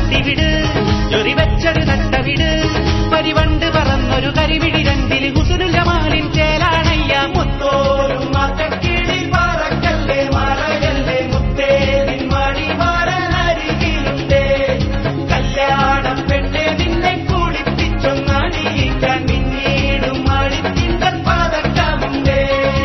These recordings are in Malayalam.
തട്ടിവിട് ജൊറി വെച്ചൊരു തട്ടവിട് പരിവണ്ട് പറന്നൊരു കരിമിഴി രണ്ടിൽ ഹുസ്നുൽ ജമാലിൻ ചേലാണയ്യ മുത്തോലും മാറ്റക്കിളി പറക്കല്ലേ മറയല്ലേ മുത്തേ നിന്മണി മാറനരികിലുണ്ടേ കല്യാണ പെണ്ണെ നിന്നെ കുളിപ്പിച്ചൊന്നണിയിക്കാൻ പിന്നീടും മണിത്തിങ്കൾ പതക്കമുണ്ടേ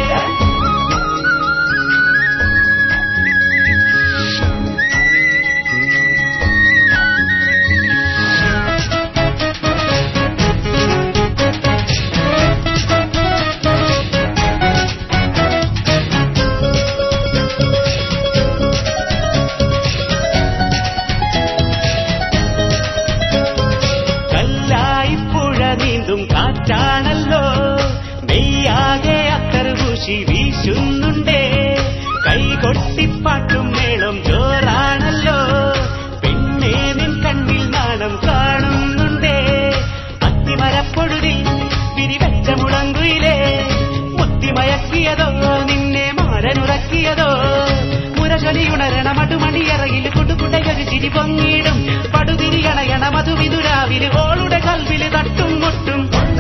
കാറ്റാണല്ലോ മെയ്യാകെ അത്തർപൂശി വീശുന്നുണ്ടേ കൈകൊട്ടിപ്പാട്ടും മേളം ജോറാണല്ലോ പെണ്ണേ നിൻ കണ്ണിൽ നാണം കാണുന്നുണ്ടേ അത്തിമരപ്പൊഴുതിൽ വിരിവെച്ച മുളങ്കുയിലേ മുത്തിമയക്കിയതോ നിന്നെ മാരനുറക്കിയതോ മുരശൊലിയുണരണ മടുമണിയറയിൽ കുടുകുടയൊരു ചിരി പൊങ്ങിടും പടുതിരിയണയണ മധുവിതുരാവില് ഓളുടെ കൽവില് തട്ടും മുട്ടും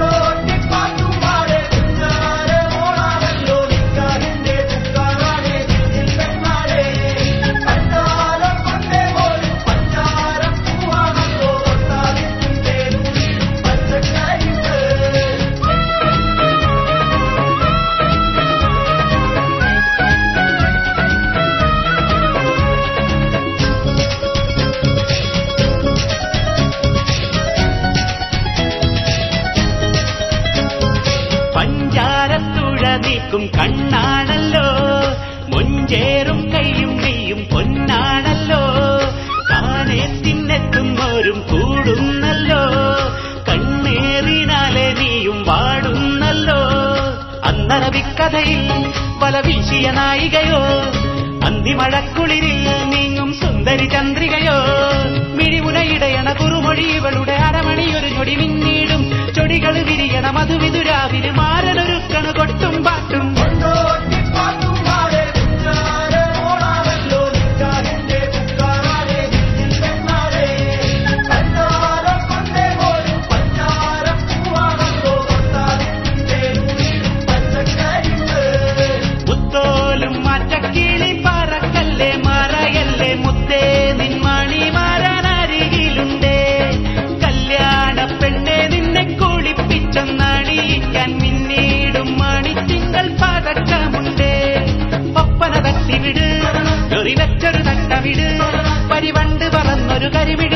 നീക്കും കണ്ണാണല്ലോ മുഞ്ചേറും കൈയും നെയ്യും പൊന്നാണല്ലോ താനേ തിന്നെത്തുന്നോരും കൂടുന്നല്ലോ കണ്ണേറിനാലെ നീയും വാടുന്നല്ലോ അന്നറവിക്കഥയിൽ പല വീശിയ നായികയോ അന്തിമഴക്കുളിരിൽ നീങ്ങും സുന്ദരി ചന്ദ്രികയോ മിഴിമുനയിടയണ കുറുമൊഴി ഇവളുടെ അരമണിയൊരു ഞൊടി മിന്നീടും ചൊടികൾ വിരിയണ മധുവിതുരാവില് മാരനൊരുക്കണ കൊട്ടും പാട്ടും മുത്തോലും മാറ്റക്കിളി പറക്കല്ലേ മറയല്ലേ മുത്തേ നിന്മണി മാറാനരികിലുണ്ടേ കല്യാണ പെണ്ണെ നിന്നെ കുളിപ്പിച്ചൊന്നണിയിക്കാൻ പിന്നീടും മണിത്തിങ്കൾ പതക്കമുണ്ടേ ഒപ്പന തട്ടിവിട് ജൊറി വെച്ചൊരു തട്ടവിട് പരിവണ്ട് പറന്നൊരു കരിമിഴി